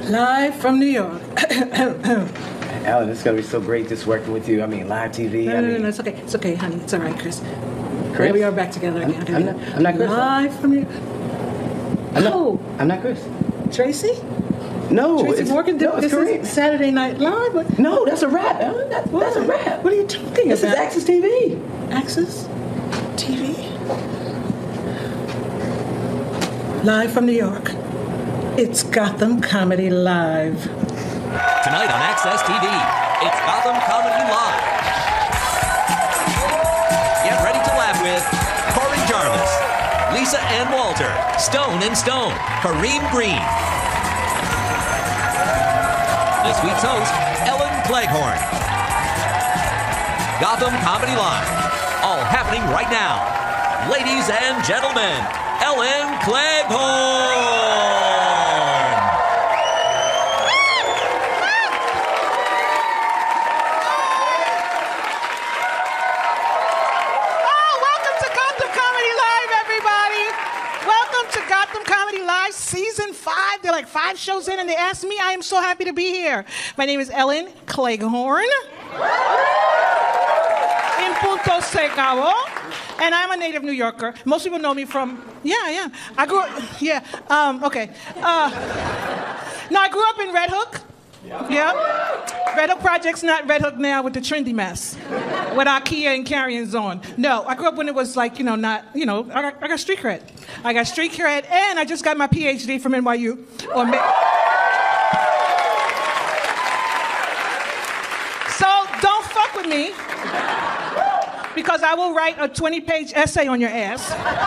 Live from New York. Ellen, it's going to be so great just working with you. I mean, live TV. No, it's okay. It's okay, honey. It's all right, Chris. Chris? Here we are back together again. I'm not Chris. Live from New York. I'm not Chris. Tracy? No, Tracy Morgan? It's this correct. is Saturday Night Live? No, that's a rap, Ellen. That's a rap. What are you talking This about? is Access TV. Access TV? Live from New York. It's Gotham Comedy Live. Tonight on Access TV, it's Gotham Comedy Live. Get ready to laugh with Corey Jarvis, Lisa Ann Walter, Stone and Stone, Kareem Green. This week's host, Ellen Cleghorn. Gotham Comedy Live, all happening right now. Ladies and gentlemen, Ellen Cleghorn. Gotham Comedy Live, Season 5. They're like 5 shows in, and they asked me. I am so happy to be here. My name is Ellen Cleghorn. In punto se acabó. And I'm a native New Yorker. Most people know me from, I grew up, okay. No, I grew up in Red Hook. Yeah. Red Hook Project's not Red Hook now with the trendy mess. With IKEA and Carrion Zone. No, I grew up when it was like, I got street cred. I got street cred, and I just got my PhD from NYU. So don't fuck with me, because I will write a 20-page essay on your ass.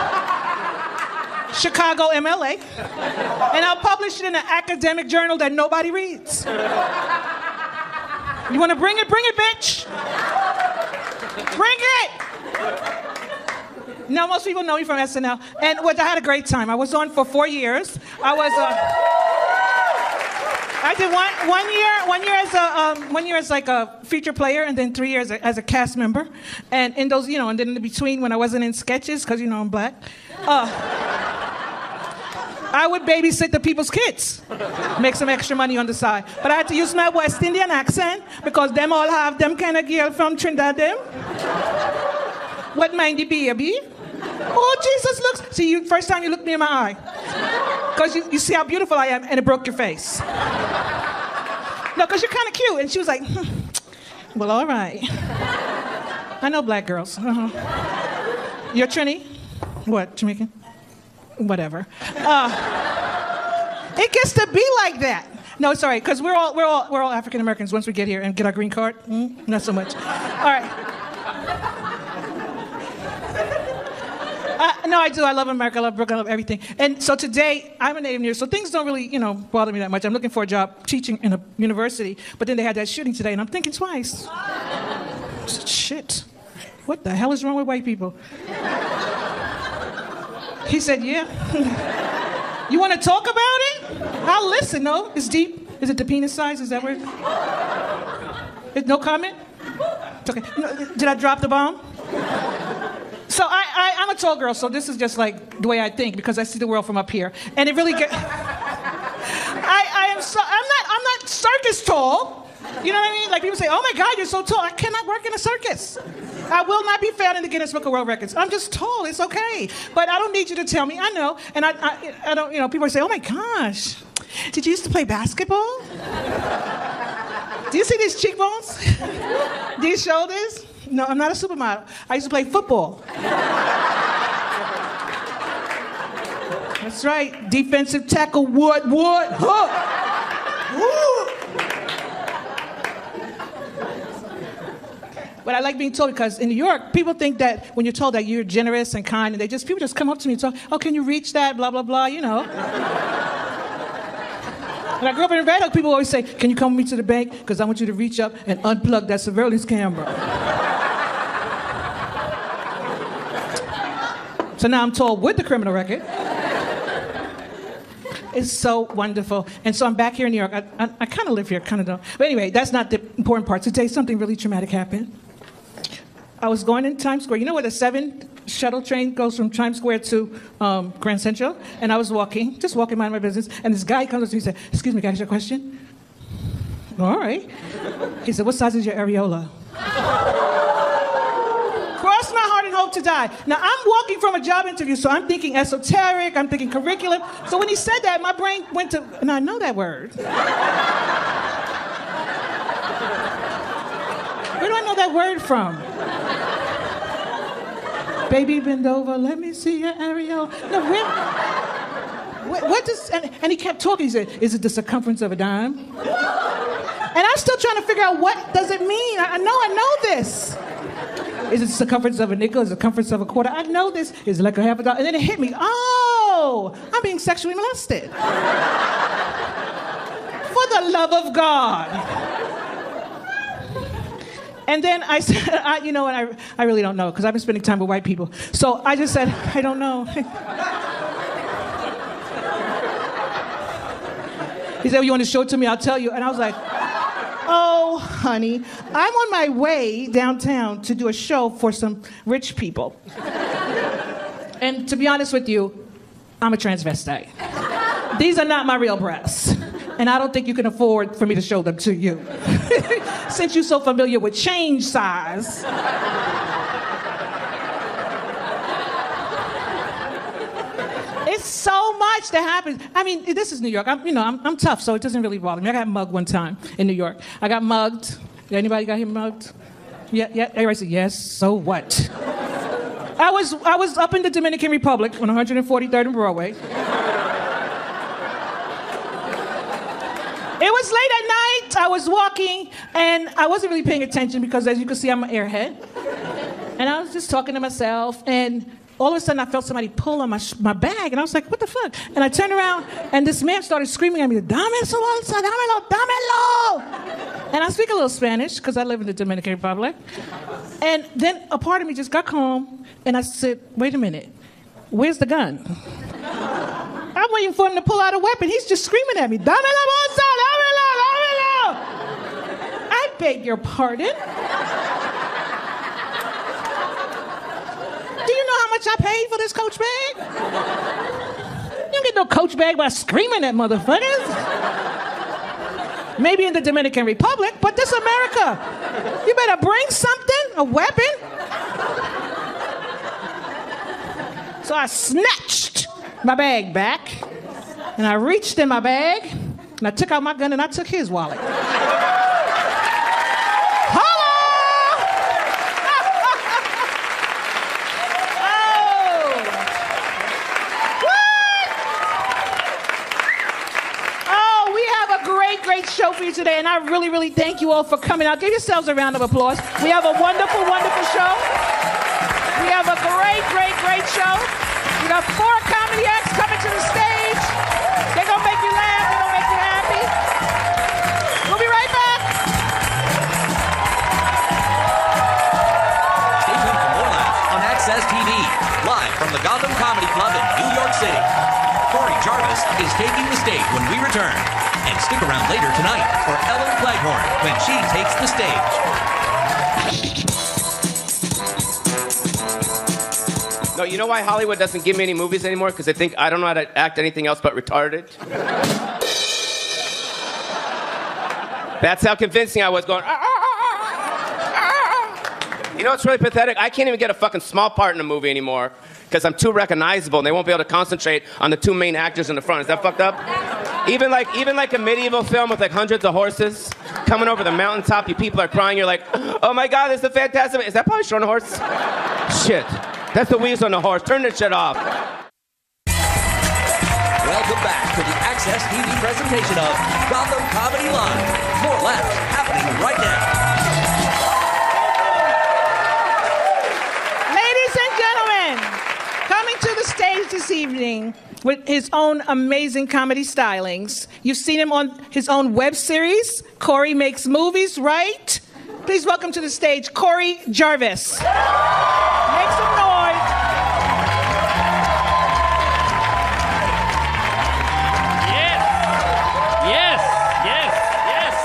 Chicago, MLA. And I'll publish it in an academic journal that nobody reads. You want to bring it? Bring it, bitch. Bring it. No, most people know me from SNL. And I had a great time. I was on for 4 years. I did one year as like a feature player, and then 3 years as a cast member. And in those, and then in between when I wasn't in sketches, because I'm black, I would babysit the people's kids, make some extra money on the side. But I had to use my West Indian accent, because them all have them kind of girl from Trinidad them. What mind the baby? Oh, Jesus looks. See, first time you looked me in my eye. Because you see how beautiful I am, and it broke your face. No, because you're kind of cute. And she was like, well, all right. I know black girls. You're Trini? What, Jamaican? Whatever. It gets to be like that. No, it's all right, because we're all African Americans once we get here and get our green card. Not so much. All right. No, I do. I love America. I love Brooklyn. I love everything. And so today, I'm a native New Yorker, so things don't really, bother me that much. I'm looking for a job teaching in a university, but then they had that shooting today, and I'm thinking twice. Shit. What the hell is wrong with white people? He said, yeah. You want to talk about it? I'll listen. No, it's deep. Is it the penis size? Is that where? No comment? It's okay. Did I drop the bomb? So I'm a tall girl, so this is just like the way I think, because I see the world from up here. And it really I'm not circus tall. You know what I mean? Like people say, oh my God, you're so tall. I cannot work in a circus. I will not be found in the Guinness Book of World Records. I'm just tall, it's okay. But I don't need you to tell me, I know. And I don't, people say, oh my gosh, did you used to play basketball? Do you see these cheekbones? These shoulders? No, I'm not a supermodel. I used to play football. That's right, defensive tackle, what, huh? But I like being told, because in New York, people think that when you're told that you're generous and kind, and people just come up to me and talk, oh, can you reach that, blah, blah, blah, When I grew up in Red Hook, people always say, can you come with me to the bank? Because I want you to reach up and unplug that surveillance camera. So now I'm told with the criminal record. It's so wonderful. And so I'm back here in New York. I kind of live here, kind of don't. But anyway, that's not the important part. Today, something really traumatic happened. I was going in Times Square. You know where the 7 shuttle train goes from Times Square to Grand Central, and I was walking, just walking, minding my business, and this guy comes up to me and said, "Excuse me, can I ask you a question?" All right. He said, "What size is your areola?" Cross my heart and hope to die. Now, I'm walking from a job interview, so I'm thinking esoteric, I'm thinking curriculum. So when he said that, my brain went to, and I know that word. Where do I know that word from? Baby, bend over, let me see your areola. No, what does, and he kept talking. He said, "Is it the circumference of a dime?" And I'm still trying to figure out what does it mean. I know this. Is it the circumference of a nickel? Is it the circumference of a quarter? I know this. Is it like a half a dollar? And then it hit me. Oh, I'm being sexually molested. For the love of God. And then I said, I really don't know, because I've been spending time with white people. So I just said, I don't know. He said, "You want to show it to me? I'll tell you." And I was like, "Oh, honey, I'm on my way downtown to do a show for some rich people. And to be honest with you, I'm a transvestite. These are not my real breasts. And I don't think you can afford for me to show them to you. Since you're so familiar with change size." It's so much that happens. I mean, this is New York. I'm tough, so it doesn't really bother me. I got mugged one time in New York. I got mugged. Anybody got him mugged? Yeah. Everybody said yes. So what? I was up in the Dominican Republic on 143rd and Broadway. It was late at night. I was walking, and I wasn't really paying attention because, as you can see, I'm an airhead. And I was just talking to myself, and all of a sudden, I felt somebody pull on my bag, and I was like, "What the fuck?" And I turned around, and this man started screaming at me, "Dame su bolsa, dámelo, dámelo!" And I speak a little Spanish, because I live in the Dominican Republic. And then a part of me just got calm, and I said, "Wait a minute, where's the gun?" I'm waiting for him to pull out a weapon. He's just screaming at me, "Dame la bolsa, dámelo, dámelo!" I beg your pardon? Do you know how much I paid for this Coach bag? You don't get no Coach bag by screaming at motherfuckers. Maybe in the Dominican Republic, but this America. You better bring something, a weapon. So I snatched my bag back, and I reached in my bag, and I took out my gun, and I took his wallet. Great show for you today, and I really, really thank you all for coming out. Give yourselves a round of applause. We have a wonderful, wonderful show. We have a great, great, great show. We got 4 comedy acts coming to the stage. They're gonna make you laugh. They're gonna make you happy. We'll be right back. Stay tuned for more laughs on Access TV, live from the Gotham Comedy Club in New York City. Corey Jarvis is taking the stage when we return. And stick around later tonight for Ellen Cleghorn when she takes the stage. No, you know why Hollywood doesn't give me any movies anymore? Because they think I don't know how to act anything else but retarded. That's how convincing I was going. You know what's really pathetic? I can't even get a fucking small part in a movie anymore because I'm too recognizable and they won't be able to concentrate on the 2 main actors in the front. Is that fucked up? Even like a medieval film with like hundreds of horses coming over the mountaintop, you people are crying, you're like, "Oh my God, this is fantastic." Is that probably showing a horse? Shit. That's the wheels on the horse. Turn this shit off. Welcome back to the Access TV presentation of Gotham Comedy Live. More laughs happening right now. Ladies and gentlemen, coming to the stage this evening with his own amazing comedy stylings. You've seen him on his own web series, Corey Makes Movies, right? Please welcome to the stage, Corey Jarvis. Make some noise. Yes.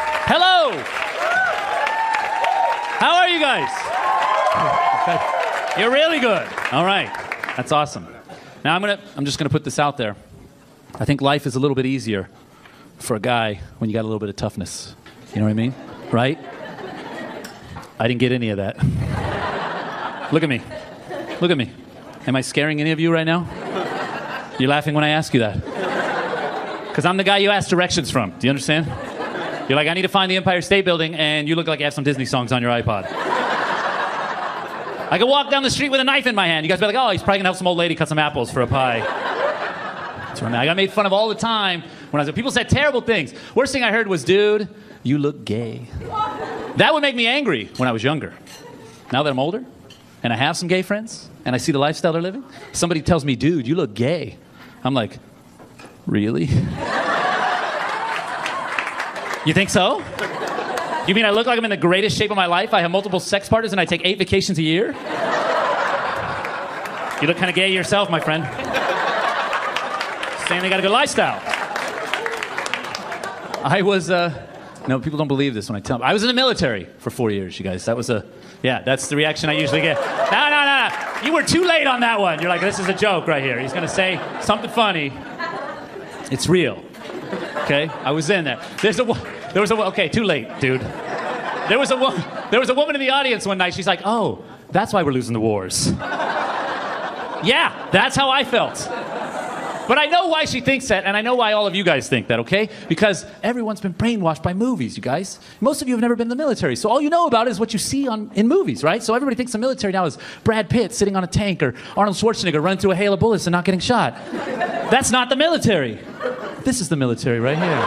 Hello. How are you guys? You're really good. All right. That's awesome. Now I'm just gonna put this out there. I think life is a little bit easier for a guy when you got a little bit of toughness. You know what I mean? Right? I didn't get any of that. Look at me. Look at me. Am I scaring any of you right now? You're laughing when I ask you that. Because I'm the guy you ask directions from. Do you understand? You're like, I need to find the Empire State Building, and you look like you have some Disney songs on your iPod. I could walk down the street with a knife in my hand. You guys be like, oh, he's probably gonna help some old lady cut some apples for a pie. That's what I got made fun of all the time when I was. People said terrible things. Worst thing I heard was, dude, you look gay. That would make me angry when I was younger. Now that I'm older, and I have some gay friends, and I see the lifestyle they're living, somebody tells me, dude, you look gay. I'm like, really? You think so? You mean I look like I'm in the greatest shape of my life? I have multiple sex partners and I take 8 vacations a year? You look kind of gay yourself, my friend. Saying they got a good lifestyle. I was, no, people don't believe this when I tell them. I was in the military for 4 years, you guys. That was yeah, that's the reaction I usually get. No. You were too late on that one. You're like, this is a joke right here. He's going to say something funny. It's real. Okay? I was in there. Okay, too late, dude. There was a woman in the audience one night. She's like, oh, that's why we're losing the wars. Yeah, that's how I felt. But I know why she thinks that, and I know why all of you guys think that, okay? Because everyone's been brainwashed by movies, you guys. Most of you have never been in the military, so all you know about is what you see in movies, right? So everybody thinks the military now is Brad Pitt sitting on a tank or Arnold Schwarzenegger running through a hail of bullets and not getting shot. That's not the military. This is the military right here.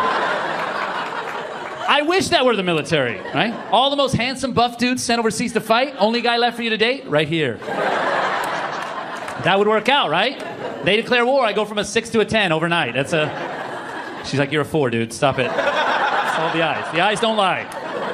I wish that were the military, right? All the most handsome, buff dudes sent overseas to fight. Only guy left for you to date? Right here. That would work out, right? They declare war, I go from a 6 to a 10 overnight. She's like, you're a 4, dude. Stop it. It's all the eyes. The eyes don't lie.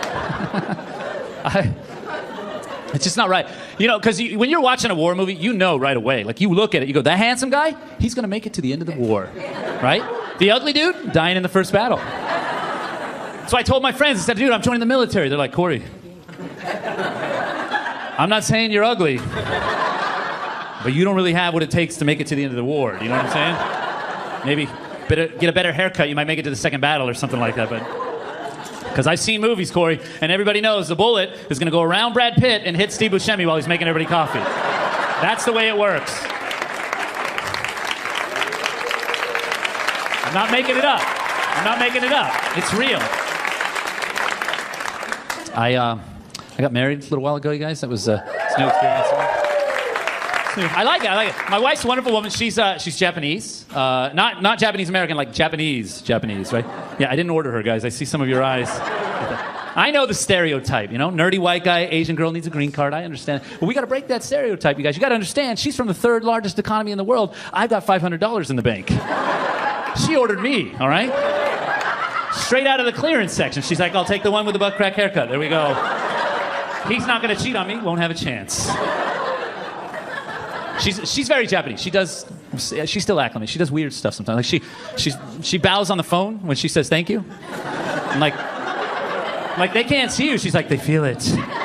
It's just not right. You know, because when you're watching a war movie, you know right away. Like, you look at it, you go, that handsome guy, he's going to make it to the end of the war. Right? The ugly dude, dying in the first battle. So I told my friends, I said, dude, I'm joining the military. They're like, Corey, I'm not saying you're ugly, but you don't really have what it takes to make it to the end of the war. Do you know what I'm saying? Maybe get a better haircut, you might make it to the second battle or something like that. But because I've seen movies, Corey, and everybody knows the bullet is going to go around Brad Pitt and hit Steve Buscemi while he's making everybody coffee. That's the way it works. I'm not making it up. It's real. I got married a little while ago, you guys. That was it's a new experience. I like it. My wife's a wonderful woman. She's Japanese. Not Japanese American, like Japanese, right? Yeah, I didn't order her, guys. I see some of your eyes. I know the stereotype, you know? Nerdy white guy, Asian girl needs a green card. I understand. But we got to break that stereotype, you guys. You got to understand, she's from the 3rd largest economy in the world. I've got $500 in the bank. She ordered me, all right? Straight out of the clearance section. She's like, I'll take the one with the butt crack haircut. There we go. He's not going to cheat on me. Won't have a chance. She's very Japanese. She still acts like me. She does weird stuff sometimes. Like she bows on the phone when she says thank you. I'm like they can't see you. She's like, they feel it.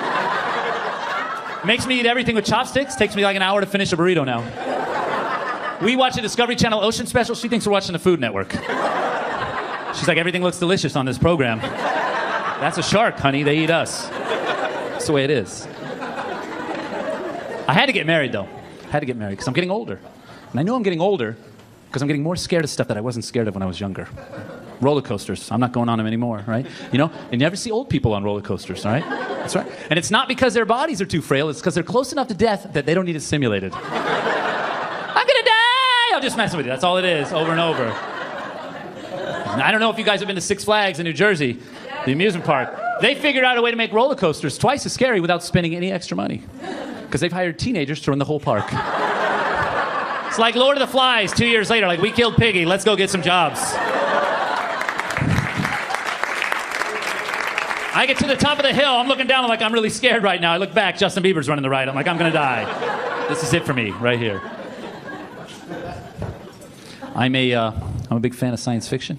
Makes me eat everything with chopsticks. Takes me like an hour to finish a burrito now. We watch a Discovery Channel Ocean special. She thinks we're watching the Food Network. She's like, everything looks delicious on this program. That's a shark, honey. They eat us. That's the way it is. I had to get married, though. Because I'm getting older. And I know I'm getting older because I'm getting more scared of stuff that I wasn't scared of when I was younger. Roller coasters. I'm not going on them anymore, right? You know? And you never see old people on roller coasters, all right? That's right. And it's not because their bodies are too frail. It's because they're close enough to death that they don't need it simulated. I'm going to die! I'm just messing with you. That's all it is, over and over. And I don't know if you guys have been to Six Flags in New Jersey, the amusement park. They figured out a way to make roller coasters twice as scary without spending any extra money. Because they've hired teenagers to run the whole park. It's like Lord of the Flies 2 years later. Like, we killed Piggy. Let's go get some jobs. I get to the top of the hill. I'm looking down. I'm like, I'm really scared right now. I look back. Justin Bieber's running the ride. I'm like, I'm going to die. This is it for me right here. I'm a big fan of science fiction.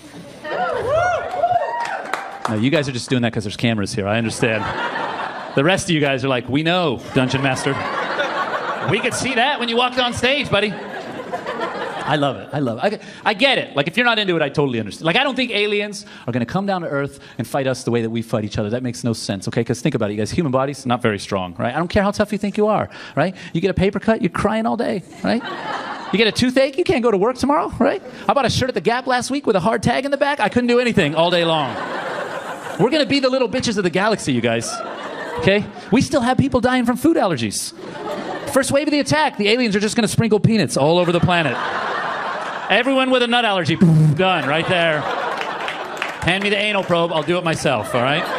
No, you guys are just doing that because there's cameras here. I understand. The rest of you guys are like, we know, Dungeon Master. We could see that when you walked on stage, buddy. I love it. I love it. I get it. Like, if you're not into it, I totally understand. Like, I don't think aliens are going to come down to Earth and fight us the way that we fight each other. That makes no sense, okay? Because think about it, you guys. Human bodies, not very strong, right? I don't care how tough you think you are, right? You get a paper cut, you're crying all day, right? You get a toothache, you can't go to work tomorrow, right? How about a shirt at the Gap last week with a hard tag in the back? I couldn't do anything all day long. We're going to be the little bitches of the galaxy, you guys, okay? We still have people dying from food allergies. First wave of the attack, the aliens are just going to sprinkle peanuts all over the planet. Everyone with a nut allergy, done, right there. Hand me the anal probe, I'll do it myself, all right?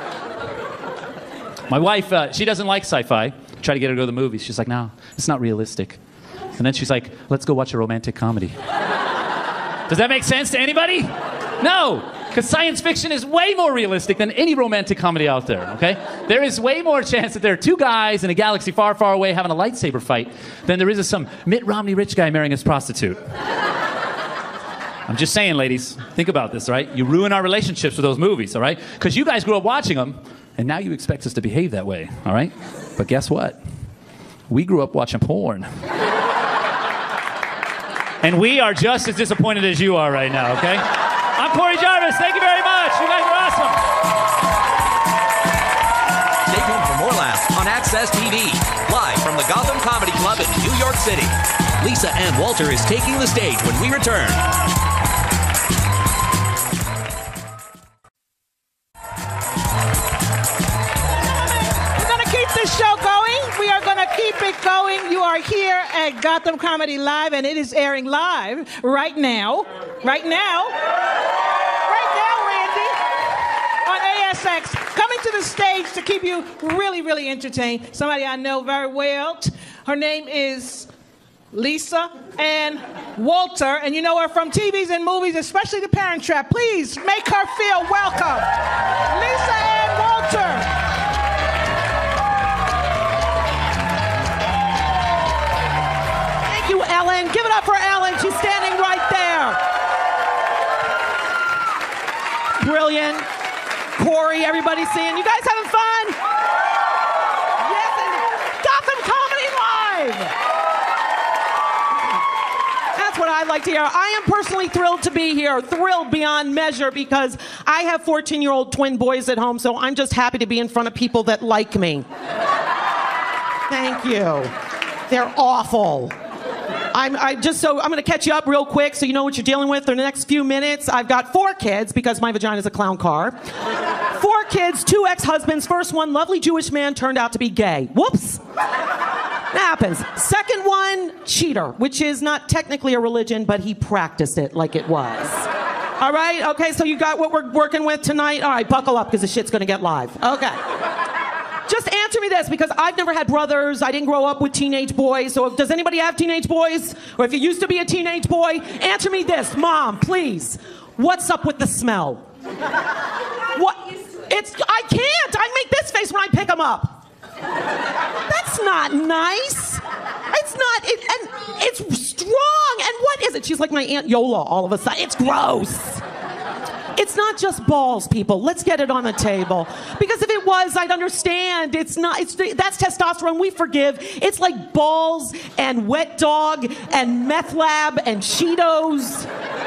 My wife, she doesn't like sci-fi. Try to get her to go to the movies. She's like, no, it's not realistic. And then she's like, let's go watch a romantic comedy. Does that make sense to anybody? No, because science fiction is way more realistic than any romantic comedy out there, okay? There is way more chance that there are two guys in a galaxy far, far away having a lightsaber fight than there is of some Mitt Romney rich guy marrying his prostitute. I'm just saying, ladies, think about this, right? You ruin our relationships with those movies, all right? Because you guys grew up watching them, and now you expect us to behave that way, all right? But guess what? We grew up watching porn. And we are just as disappointed as you are right now, okay? I'm Corey Jarvis. Thank you very much. You guys are awesome. Stay tuned for more laughs on Access TV. Live from the Gotham Comedy Club in New York City. Lisa Ann Walter is taking the stage when we return. Show going. We are going to keep it going. You are here at Gotham Comedy Live, and it is airing live right now. Right now, Randy, on ASX. Coming to the stage to keep you really, really entertained. Somebody I know very well. Her name is Lisa Ann Walter, and you know her from TVs and movies, especially The Parent Trap. Please make her feel welcome. Lisa Ann Walter. Ellen. Give it up for Ellen. She's standing right there. Brilliant. Corey, everybody seeing? You guys having fun? Yes, and Gotham Comedy Live. That's what I like to hear. I am personally thrilled to be here. Thrilled beyond measure because I have 14-year-old twin boys at home, so I'm just happy to be in front of people that like me. Thank you. They're awful. I'm going to catch you up real quick so you know what you're dealing with for the next few minutes. I've got 4 kids because my vagina is a clown car. 4 kids, 2 ex-husbands. First one, lovely Jewish man, turned out to be gay. Whoops. That happens. Second one, cheater, which is not technically a religion, but he practiced it like it was. All right? Okay, so you got what we're working with tonight? All right, buckle up because the shit's going to get live. Okay. Just answer me this, because I've never had brothers. I didn't grow up with teenage boys. So does anybody have teenage boys? Or if you used to be a teenage boy, answer me this. Mom, please. What's up with the smell? What? I can't. I make this face when I pick them up. That's not nice. It's not. And it's strong. And what is it? She's like my Aunt Yola all of a sudden. It's gross. It's not just balls, people. Let's get it on the table. Because if it was, I'd understand. It's not. That's testosterone. We forgive. It's like balls and wet dog and meth lab and Cheetos.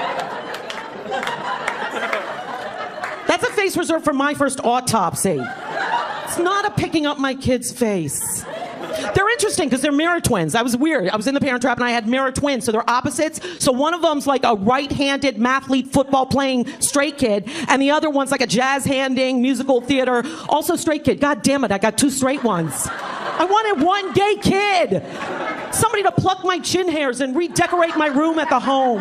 That's a face reserved for my first autopsy. It's not a picking up my kid's face. They're interesting because they're mirror twins. That was weird. I was in The Parent Trap and I had mirror twins, so they're opposites. So one of them's like a right-handed mathlete football playing straight kid, and the other one's like a jazz-handing musical theater, also straight kid. God damn it, I got 2 straight ones. I wanted 1 gay kid. Somebody to pluck my chin hairs and redecorate my room at the home.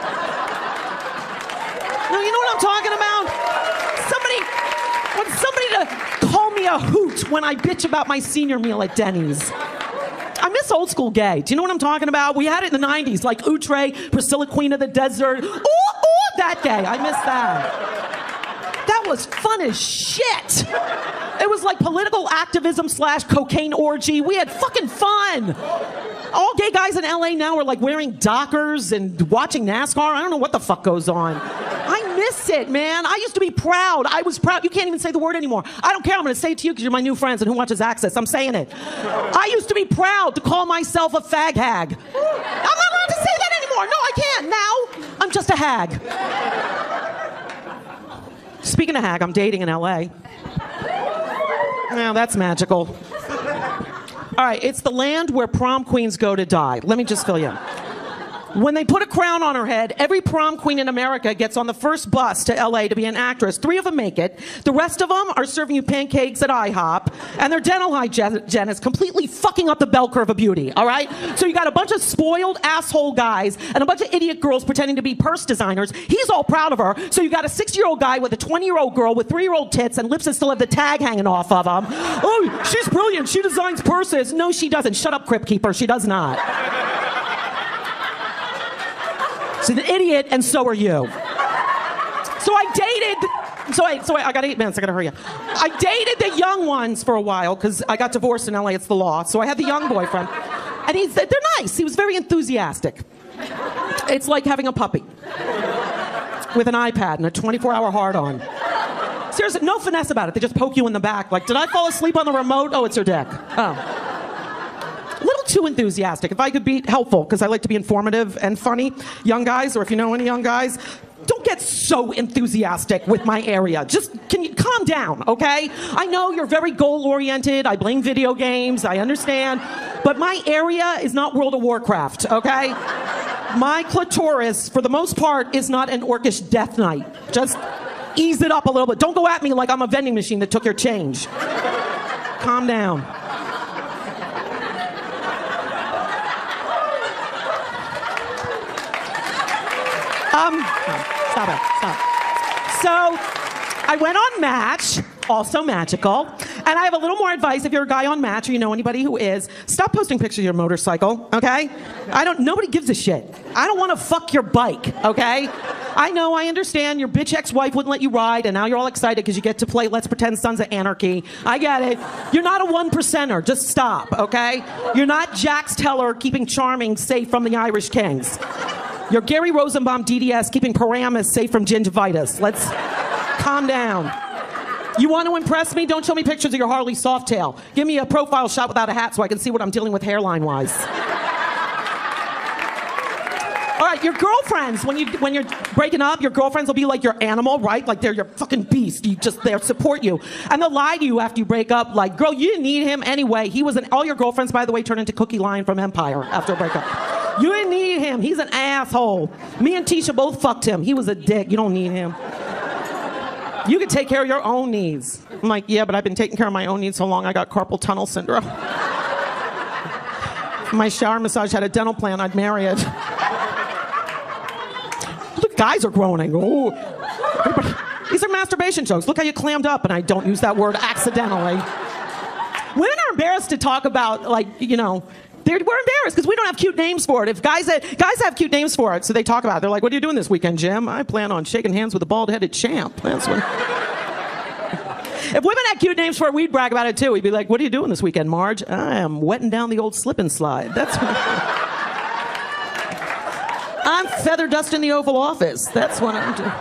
Now, you know what I'm talking about? Somebody to call me a hoot when I bitch about my senior meal at Denny's. I miss old school gay. Do you know what I'm talking about? We had it in the 90s, like Outre, Priscilla Queen of the Desert. Ooh, that gay. I miss that. That was fun as shit. It was like political activism / cocaine orgy. We had fucking fun. All gay guys in LA now are like wearing Dockers and watching NASCAR. I don't know what the fuck goes on. I miss it, man. I used to be proud. I was proud. You can't even say the word anymore. I don't care. I'm going to say it to you because you're my new friends and who watches Access. I'm saying it. I used to be proud to call myself a fag hag. I'm not allowed to say that anymore. No, I can't. Now, I'm just a hag. Speaking of hag, I'm dating in LA. Now, that's magical. All right, it's the land where prom queens go to die. Let me just fill you in. When they put a crown on her head, every prom queen in America gets on the first bus to LA to be an actress. 3 of them make it. The rest of them are serving you pancakes at IHOP, and their dental hygienist completely fucking up the bell curve of beauty, all right? So you got a bunch of spoiled asshole guys and a bunch of idiot girls pretending to be purse designers. He's all proud of her. So you got a 60-year-old guy with a 20-year-old girl with 3-year-old tits and lips that still have the tag hanging off of them. Oh, she's brilliant. She designs purses. No, she doesn't. Shut up, Crypt Keeper. She does not. She's an idiot, and so are you. So I got 8 minutes, I gotta hurry up. I dated the young ones for a while, because I got divorced in LA, it's the law. So I had the young boyfriend. And they're nice, he was very enthusiastic. It's like having a puppy. With an iPad and a 24-hour hard-on. Seriously, no finesse about it, they just poke you in the back. Like, did I fall asleep on the remote? Oh, it's your dick. Oh. A little too enthusiastic. If I could be helpful, because I like to be informative and funny. Young guys, or if you know any young guys, don't get so enthusiastic with my area. Just, can you calm down, okay? I know you're very goal-oriented. I blame video games. I understand. But my area is not World of Warcraft, okay? My clitoris, for the most part, is not an orcish death knight. Just ease it up a little bit. Don't go at me like I'm a vending machine that took your change. Calm down. Stop it. So, I went on Match, also magical, and I have a little more advice if you're a guy on Match or you know anybody who is. Stop posting pictures of your motorcycle, okay? Nobody gives a shit. I don't want to fuck your bike, okay? I know, I understand, your bitch ex-wife wouldn't let you ride, and now you're all excited because you get to play Let's Pretend Sons of Anarchy. I get it. You're not a 1%er. Just stop, okay? You're not Jax Teller keeping Charming safe from the Irish Kings. You're Gary Rosenbaum DDS keeping Paramus safe from gingivitis. Let's calm down. You want to impress me? Don't show me pictures of your Harley Softail. Give me a profile shot without a hat so I can see what I'm dealing with hairline-wise. All right, your girlfriends, when you're breaking up, your girlfriends will be like your animal, right? Like they're your fucking beast. They'll support you. And they'll lie to you after you break up, like, girl, you didn't need him anyway. All your girlfriends, by the way, turn into Cookie Lion from Empire after a breakup. You didn't need him. He's an asshole. Me and Tisha both fucked him. He was a dick. You don't need him. You can take care of your own needs. I'm like, yeah, but I've been taking care of my own needs so long I got carpal tunnel syndrome. If my shower massage had a dental plan, I'd marry it. Look, guys are groaning. Oh. These are masturbation jokes. Look how you clammed up, and I don't use that word accidentally. Women are embarrassed to talk about, like, you know, we're embarrassed because we don't have cute names for it. If guys have cute names for it, so they talk about it. They're like, what are you doing this weekend, Jim? I plan on shaking hands with a bald-headed champ. That's what... If women had cute names for it, we'd brag about it too. We'd be like, what are you doing this weekend, Marge? I am wetting down the old slip and slide. That's what... I'm feather dusting the Oval Office. That's what I'm doing.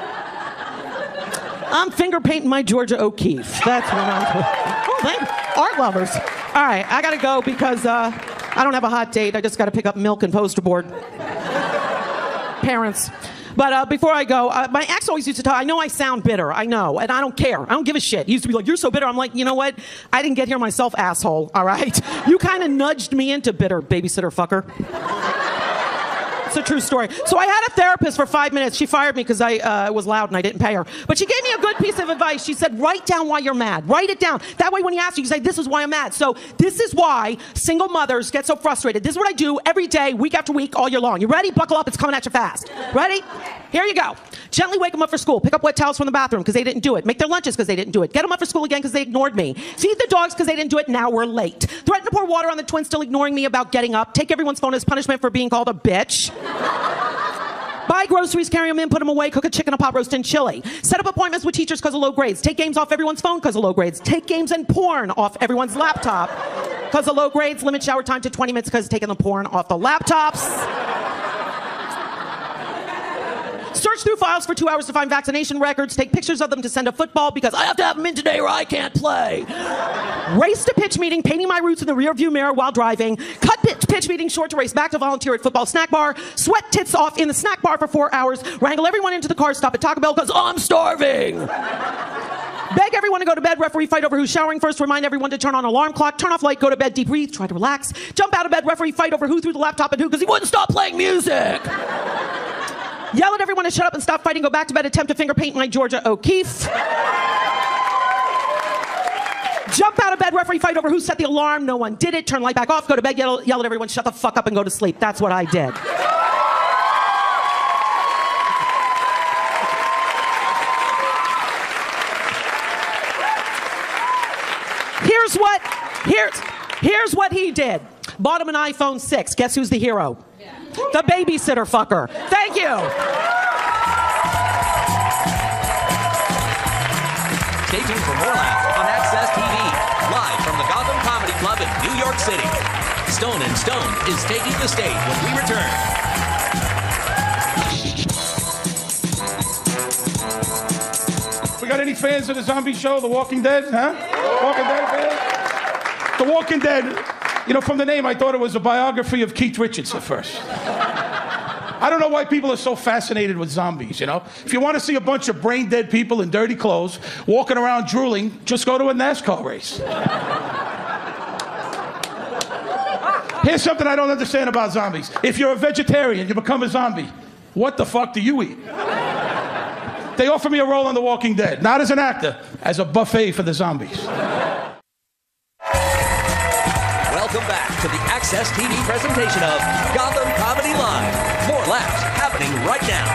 I'm finger painting my Georgia O'Keeffe. That's what I'm doing. Oh, thank you. Art lovers. All right, I gotta go because I don't have a hot date. I just gotta pick up milk and poster board. Parents. But before I go, my ex always used to talk. I know I sound bitter. I know, and I don't care. I don't give a shit. He used to be like, you're so bitter. I'm like, you know what? I didn't get here myself, asshole. All right? You kind of nudged me into bitter, babysitter fucker. It's a true story. So I had a therapist for 5 minutes. She fired me because I was loud and I didn't pay her. But she gave me a good piece of advice. She said, write down why you're mad. Write it down. That way when you ask you, you say, this is why I'm mad. So this is why single mothers get so frustrated. This is what I do every day, week after week, all year long. You ready? Buckle up. It's coming at you fast. Ready? Here you go. Gently wake them up for school. Pick up wet towels from the bathroom because they didn't do it. Make their lunches because they didn't do it. Get them up for school again because they ignored me. Feed the dogs because they didn't do it. Now we're late. Threaten to pour water on the twins still ignoring me about getting up. Take everyone's phone as punishment for being called a bitch. Buy groceries, carry them in, put them away, cook a chicken, a pot roast, and chili. Set up appointments with teachers because of low grades. Take games off everyone's phone because of low grades. Take games and porn off everyone's laptop because of low grades. Limit shower time to 20 minutes because taking the porn off the laptops. Search Search through files for 2 hours to find vaccination records. Take pictures of them to send to football because I have to have them in today or I can't play. Race to pitch meeting, painting my roots in the rearview mirror while driving. Cut pitch meeting short to race back to volunteer at football snack bar. Sweat tits off in the snack bar for 4 hours. Wrangle everyone into the car, stop at Taco Bell because I'm starving. Beg everyone to go to bed, referee fight over who's showering first, remind everyone to turn on alarm clock, turn off light, go to bed, deep breathe, try to relax, jump out of bed, referee fight over who threw the laptop at who because he wouldn't stop playing music. Yell at everyone to shut up and stop fighting, go back to bed, attempt to finger paint my Georgia O'Keeffe. Jump out of bed, referee fight over who set the alarm, no one did it, turn light back off, go to bed, yell at everyone, shut the fuck up and go to sleep. That's what I did. Here's what he did. Bought him an iPhone 6. Guess who's the hero? Yeah. The babysitter fucker. Thank you. Stay tuned for more laughs on Access TV, live from the Gotham Comedy Club in New York City. Stone and Stone is taking the stage when we return. We got any fans of the zombie show, The Walking Dead? Huh? Walking Dead fans? The Walking Dead, you know, from the name, I thought it was a biography of Keith Richards at first. I don't know why people are so fascinated with zombies, you know? If you want to see a bunch of brain-dead people in dirty clothes walking around drooling, just go to a NASCAR race. Here's something I don't understand about zombies. If you're a vegetarian, you become a zombie. What the fuck do you eat? They offer me a role on The Walking Dead, not as an actor, as a buffet for the zombies. Welcome back to the Access TV presentation of Gotham Comedy Live. More laughs happening right now.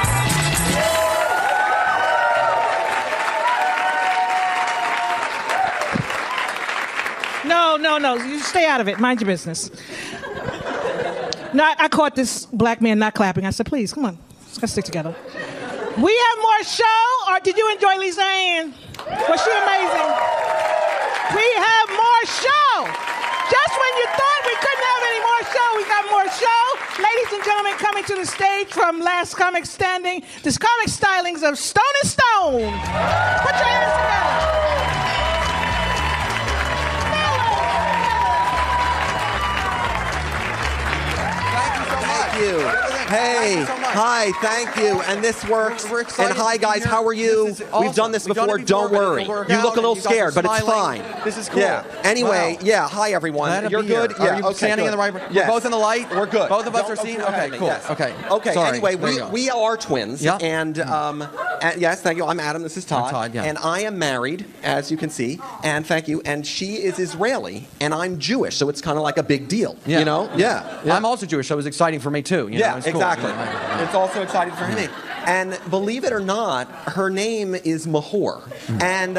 No. You stay out of it. Mind your business. No, I caught this black man not clapping. I said, please, come on. Let's stick together. We have more show, or did you enjoy Lisa Ann? Was she amazing? We have more show. Just when you thought we couldn't have any more show, we got more show. Ladies and gentlemen, coming to the stage from Last Comic Standing, this comic stylings of Stone and Stone. Put your hands together. Thank you. Hey, hi, thank you. And this works. We're excited. And hi, guys, how are you? Awesome. We've done this before. Don't worry. You look a little scared, but it's fine. This is cool. Yeah. Anyway, Wow. yeah, hi, everyone. You're good? Are you okay, standing in the right? Yes. We're both in the light? We're good. Both of us are Don't seen? go Okay, ahead. cool. Yes. Okay. Okay, Sorry. anyway, There you go. we are twins. Yeah. And, yes, thank you. I'm Adam. This is Todd. I'm Todd, yeah. And I am married, as you can see. And thank you. And she is Israeli, and I'm Jewish, so it's kind of like a big deal. Yeah. You know? Yeah. I'm also Jewish, so it was exciting for me too. You know, Yeah, it's cool. exactly. Yeah. It's also exciting for me. And believe it or not, her name is Mahor. And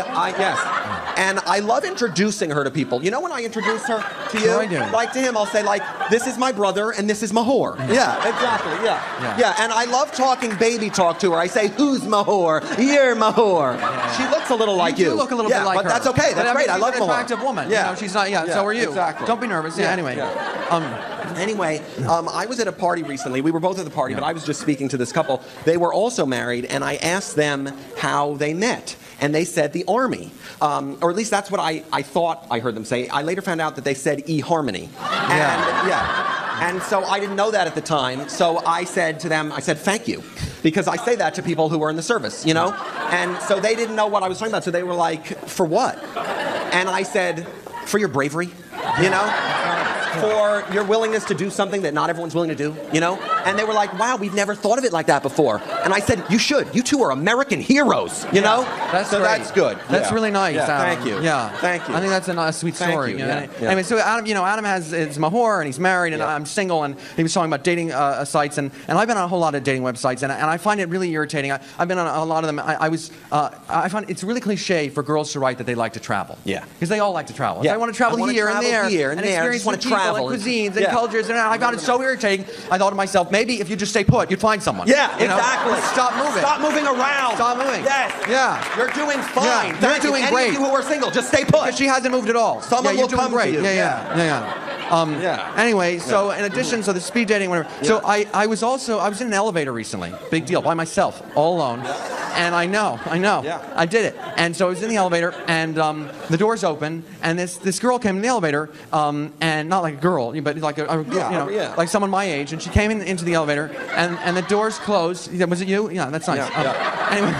I love introducing her to people. You know when I introduce her to you? Sure I do. Like to him, I'll say like, this is my brother and this is Mahor. Yeah, exactly, yeah. And I love talking baby talk to her. I say, who's Mahor? You're Mahor. She looks a little like you. You do look a little bit like her. but that's okay. That's great. I love She's an Mahor. attractive woman. Yeah. You know, she's not, so are you. Exactly. Don't be nervous. Yeah, anyway. Anyway, I was at a party recently. We were both at the party, but I was just speaking to this couple. They were also married, and I asked them how they met. And they said the Army. Or at least that's what I thought I heard them say. I later found out that they said eHarmony. And so I didn't know that at the time. So I said to them, thank you. Because I say that to people who are in the service, you know? And so they didn't know what I was talking about. So they were like, for what? And I said, for your bravery, you know? For your willingness to do something that not everyone's willing to do, you know? And they were like, wow, we've never thought of it like that before. And I said, you should. You two are American heroes, you know? That's so great. that's good. That's really nice. Yeah, Adam. thank you. Yeah. Thank you. I think that's a nice, sweet Thank story. you. You know? Yeah. Anyway, so Adam, Adam has Mahor and he's married and I'm single and he was talking about dating sites and I've been on a whole lot of dating websites and I find it really irritating. I've been on a lot of them. I find it's really cliche for girls to write that they like to travel. Yeah. Because they all like to travel. Yeah. I want to travel here and there and experience want new to people travel and cuisines and yeah. cultures and I found it so irritating. I thought to myself, maybe if you just stay put, you'd find someone. Yeah, You know? exactly. Stop moving. Stop moving around. Stop moving. Yes. Yeah. You're doing fine. Yeah, you're Thank you. doing Any great. of you who are single, just stay put. She hasn't moved at all. Someone you're will doing come great. to you. Yeah. Anyway, so in addition, so the speed dating, whatever. So I was in an elevator recently, big deal, by myself, all alone. And I know. I did it. And so I was in the elevator, and the doors open, and this girl came in the elevator, and not like a girl, but like like someone my age, and she came into the elevator, and the doors closed. Was it you? Yeah, that's nice. Anyway.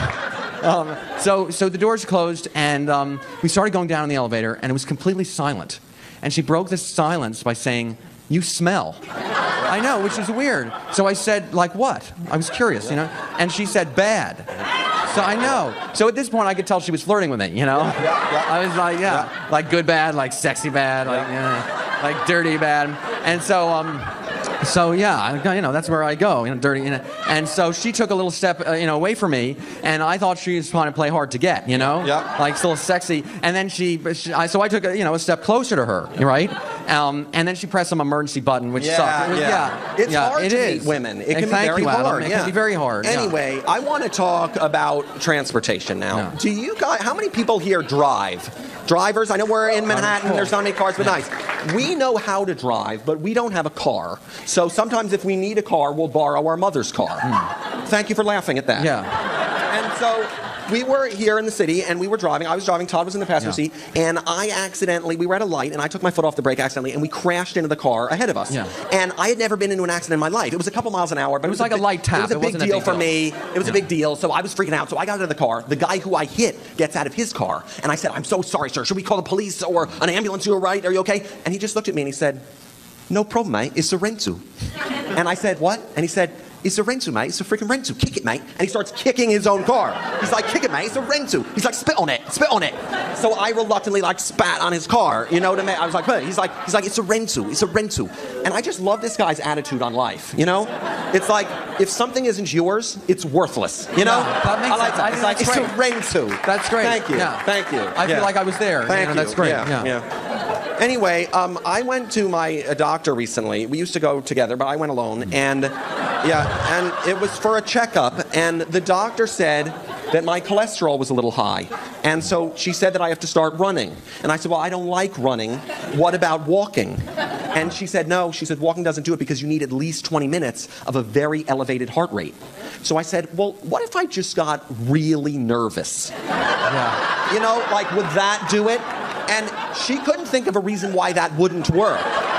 So the doors closed, and we started going down in the elevator, and it was completely silent. And she broke the silence by saying, "You smell." I know, which is weird. So I said, "Like what?" I was curious, And she said, "Bad." So I know. So at this point, I could tell she was flirting with me, I was like, like good bad, like sexy bad, like dirty bad. And so that's where I go, dirty. And so she took a little step, away from me, and I thought she was trying to play hard to get, like still sexy. And then so I took a step closer to her, right? And then she pressed some emergency button, which sucked. It's hard to meet women. It can be very hard. It can be very hard. Anyway, I want to talk about transportation now. Do you guys? How many people here drive? Drivers? I know we're in Manhattan. There's not many cars, but nice. We know how to drive, but we don't have a car. So sometimes if we need a car, we'll borrow our mother's car. Thank you for laughing at that. And so we were here in the city, and we were driving. I was driving. Todd was in the passenger seat, and we were at a light, and I took my foot off the brake accidentally, and we crashed into the car ahead of us. And I had never been into an accident in my life. It was a couple miles an hour, but it was like a light tap. It was a big deal for me. It was a big deal, so I was freaking out. So I got out of the car. The guy who I hit gets out of his car, and I said, "I'm so sorry, sir. Should we call the police or an ambulance? You're right. Are you okay?" And he just looked at me, and he said, "No problem, mate. It's a rental." And I said, "What?" And he said, "It's a rental, mate. It's a freaking rental. Kick it, mate." And he starts kicking his own car. He's like, "Kick it, mate. It's a rental." He's like, "Spit on it. Spit on it." So I reluctantly spat on his car. You know what I mean? I was like, "Hey." He's like, "It's a rental. It's a rental." And I just love this guy's attitude on life. It's like if something isn't yours, it's worthless. That makes sense. That. It's like it's a rental. That's great. Thank you. Thank you. I feel like I was there. Thank you. That's great. Anyway, I went to my doctor recently. We used to go together, but I went alone. And it was for a checkup. And the doctor said that my cholesterol was a little high. And so she said that I have to start running. And I said, "Well, I don't like running. What about walking?" And she said, "No." She said, "Walking doesn't do it because you need at least 20 minutes of a very elevated heart rate." So I said, "Well, what if I just got really nervous?" Would that do it? And she couldn't think of a reason why that wouldn't work.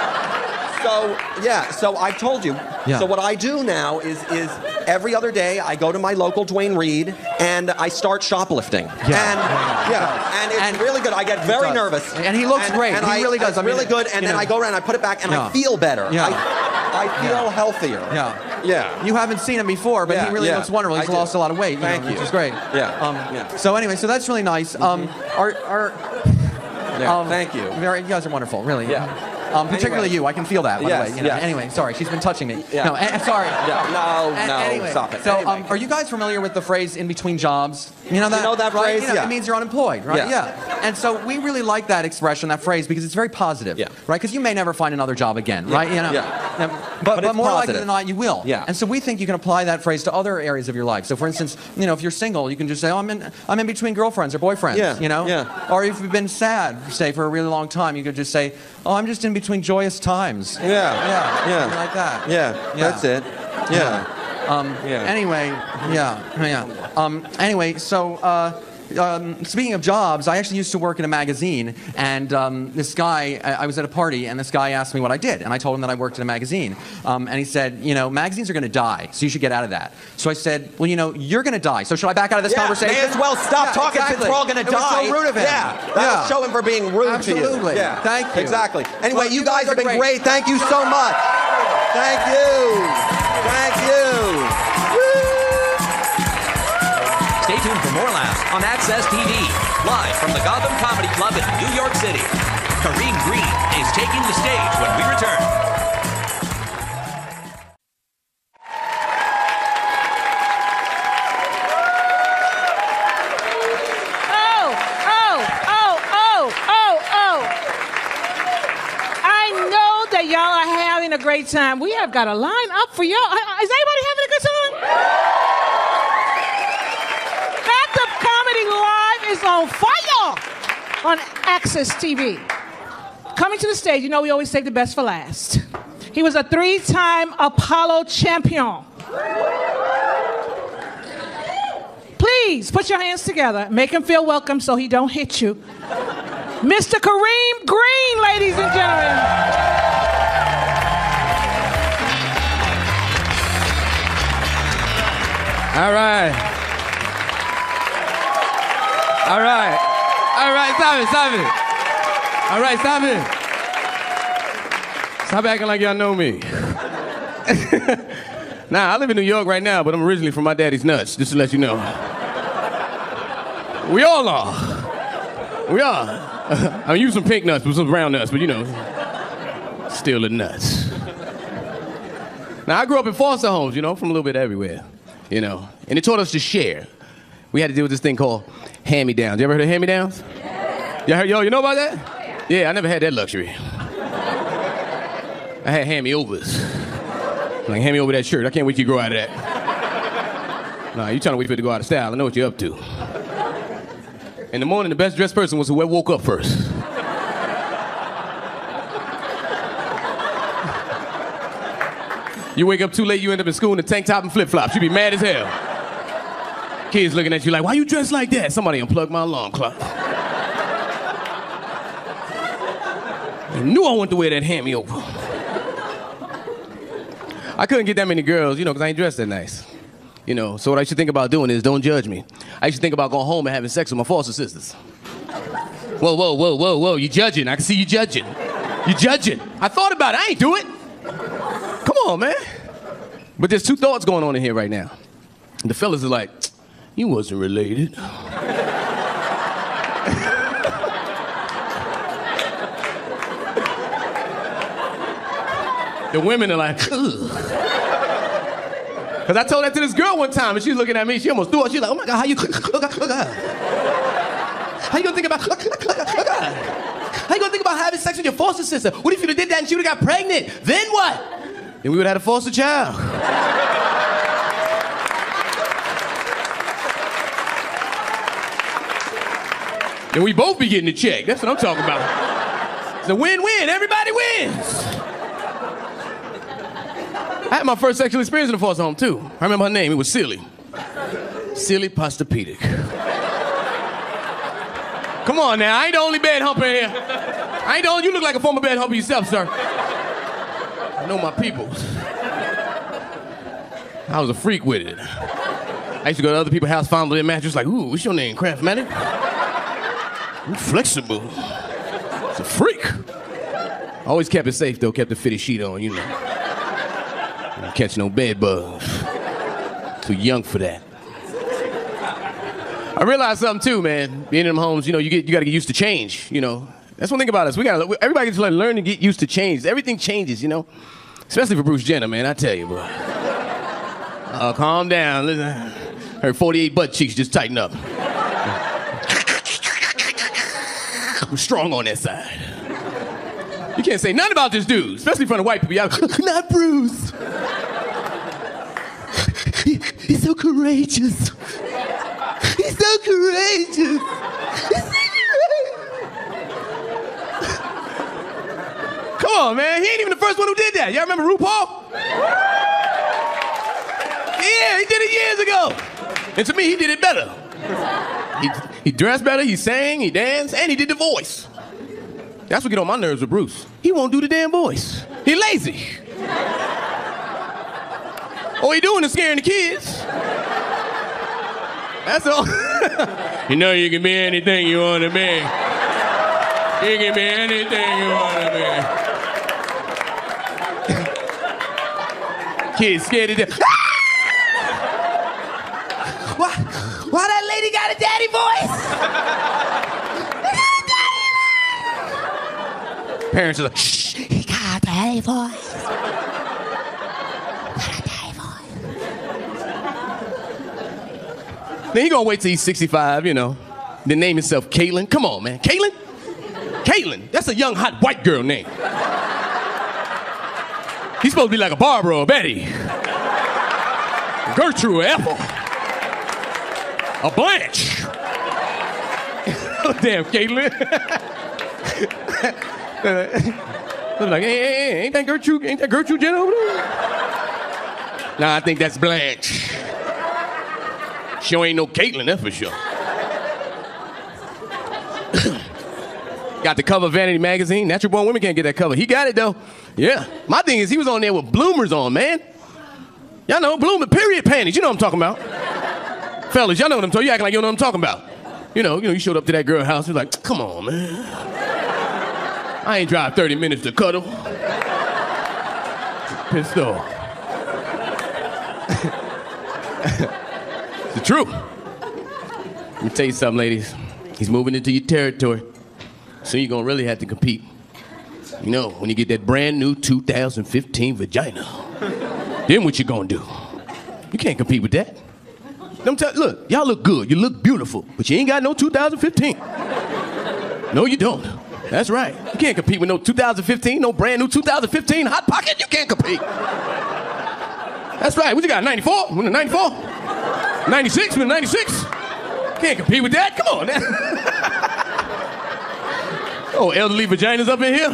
So I told you. So what I do now is every other day I go to my local Duane Reade and I start shoplifting. And it's really good. I get very nervous. And he looks great. And he really does. It's really good. And then I go around, I put it back, and I feel better. I feel healthier. You haven't seen him before, but he really looks wonderful. He's lost a lot of weight. Thank you. Which is great. So anyway, so that's really nice. Thank you. You guys are wonderful, really. Particularly you. I can feel that, by the way. Anyway, sorry. She's been touching me. No, sorry. No, stop it. So, are you guys familiar with the phrase "in between jobs"? You know that? You know that right? phrase? It means you're unemployed, right? And so we really like that expression, that phrase, because it's very positive, right? Because you may never find another job again, right? But more likely than not, you will. And so we think you can apply that phrase to other areas of your life. So, for instance, if you're single, you can just say, "Oh, I'm in between girlfriends or boyfriends." Or if you've been sad, say for a really long time, you could just say, "Oh, I'm just in between joyous times." Something like that. That's it. Anyway, so speaking of jobs, I actually used to work in a magazine, and this guy, I was at a party, and this guy asked me what I did, and I told him that I worked in a magazine, and he said, magazines are going to die, so you should get out of that. So I said, well, you're going to die, so should I back out of this conversation? May as well stop talking since we're all going to die. It was so rude of him. That'll show him for being rude to you. Absolutely. Thank you. Exactly. Anyway, you guys have been great. Thank you so much. Thank you. Thank you. Stay tuned for more laughs on Access TV, live from the Gotham Comedy Club in New York City. Kareem Green is taking the stage when we return. I know that y'all are having a great time. We have got a line up for y'all. Is anybody having a good time? Comedy Live is on fire on Access TV. Coming to the stage, you know we always save the best for last. He was a 3-time Apollo champion. Please put your hands together. Make him feel welcome so he don't hit you. Mr. Kareem Green, ladies and gentlemen. All right. All right. All right, stop it. All right, stop it. Stop acting like y'all know me. Nah, I live in New York right now, but I'm originally from my daddy's nuts, just to let you know. We all are. We are. I'm using some pink nuts, but some brown nuts, but you know, still the nuts. Now, I grew up in foster homes, you know, from a little bit everywhere, you know, and it taught us to share. We had to deal with this thing called hand-me-downs. You ever heard of hand-me-downs? Yo, you know about that? Yeah, I never had that luxury. I had hand-me-overs. Like, hand me over that shirt. I can't wait till you grow out of that. Nah, you trying to wait for it to go out of style. I know what you're up to. In the morning, the best dressed person was who woke up first. You wake up too late, you end up in school in a tank top and flip-flops. You be mad as hell. Kids looking at you like, why you dressed like that? Somebody unplugged my alarm clock. I knew I wanted to wear that hand-me-over. I couldn't get that many girls, you know, because I ain't dressed that nice. You know, so what I should think about doing is don't judge me. I should think about going home and having sex with my foster sisters. Whoa, you judging. I can see you judging. You judging. I thought about it. I ain't do it. Come on, man. But there's two thoughts going on in here right now. The fellas are like, you wasn't related. The women are like, ugh. Because I told that to this girl one time, and she was looking at me, she almost threw up. She was like, oh my God, how you gonna think about, how you gonna think about having sex with your foster sister? What if you did that and she would've got pregnant? Then what? Then we would've had a foster child. Then we both be getting the check. That's what I'm talking about. It's a win-win, everybody wins. I had my first sexual experience in a foster home, too. I remember her name. It was Silly. Silly Postopedic. Come on now. I ain't the only bed humper here. I ain't the only... You look like a former bed humper yourself, sir. I know my peoples. I was a freak with it. I used to go to other people's house, fondle their mattress, like, ooh, what's your name, Craftmatic? You flexible. It's a freak. I always kept it safe, though. Kept the fitted sheet on, you know. Don't catch no bed bugs. Too young for that. I realized something too, man. Being in them homes, you know, you gotta get used to change, you know. That's one thing about us. Everybody gets to learn to get used to change. Everything changes, you know. Especially for Bruce Jenner, man, I tell you, bro. Calm down. Listen. Her 48 butt cheeks just tighten up. I'm strong on that side. You can't say nothing about this dude, especially in front of white people. Not Bruce. He's so courageous. He's so courageous. Come on, man. He ain't even the first one who did that. Y'all remember RuPaul? Yeah, he did it years ago. And to me, he did it better. He dressed better, he sang, he danced, and he did the voice. That's what get on my nerves with Bruce. He won't do the damn voice. He lazy. All he doing is scaring the kids. That's all. You know you can be anything you want to be. You can be anything you want to be. Kids scared to death. Why that lady got a daddy voice? Parents are like, shh, he got a daddy voice. Then he gonna wait till he's 65, you know. Then name himself Caitlyn. Come on, man. Caitlyn? Caitlyn. That's a young, hot white girl name. He's supposed to be like a Barbara or Betty. Gertrude or Ethel. A Blanche. Oh, damn, Caitlyn. I'm like, hey, ain't that Gertrude Jenner over there? Nah, I think that's Blanche. Sure ain't no Caitlyn, that's for sure. Got the cover of Vanity Magazine. Natural Born Women can't get that cover. He got it, though. Yeah. My thing is, he was on there with bloomers on, man. Y'all know, bloomer, period panties. You know what I'm talking about. Fellas, y'all know what I'm talking about. You acting like you don't know what I'm talking about. You know, you showed up to that girl's house. You're like, come on, man. I ain't drive 30 minutes to cuddle. Pissed off. It's the truth. Let me tell you something, ladies. He's moving into your territory. So you're gonna really have to compete. You know, when you get that brand new 2015 vagina, then what you gonna do? You can't compete with that. Look, y'all look good, you look beautiful, but you ain't got no 2015. No, you don't. That's right. You can't compete with no 2015, no brand new 2015 Hot Pocket. You can't compete. That's right. What you got, 94? 94? 96? 96? Can't compete with that. Come on, man. Oh, elderly vaginas up in here?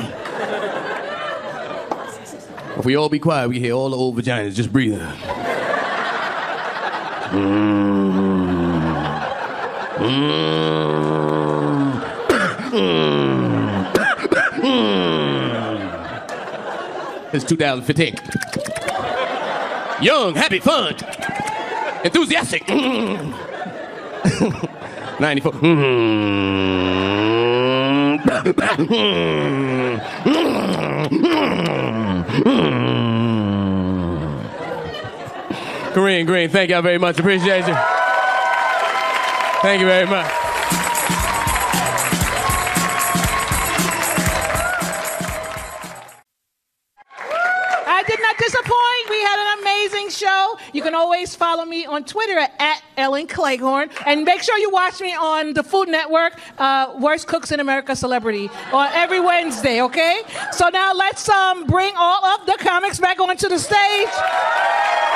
If we all be quiet, we can hear all the old vaginas just breathing. It's 2015. Young, happy, fun, enthusiastic. 94. Corinne Green, thank y'all very much. Appreciate you. Thank you very much. I did not disappoint. We had an amazing show. You can always follow me on Twitter at Ellen Cleghorn. And make sure you watch me on the Food Network, Worst Cooks in America Celebrity, on every Wednesday, okay? So now let's bring all of the comics back onto the stage.